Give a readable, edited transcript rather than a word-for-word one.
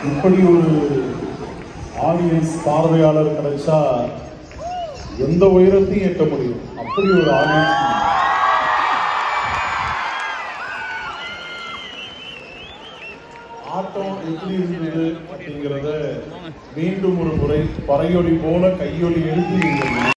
இப்படி ஒரு ஆடியன்ஸ் பார்வையாளர் கிடைச்சா எந்த உயரத்தையும் எட்ட முடியும். அப்படி ஒரு ஆடியன்ஸ். ஆட்டம் எப்படி இருந்தது அப்படிங்கிறத மீண்டும் ஒரு முறை பறையொலி போல கையொலி எழுதி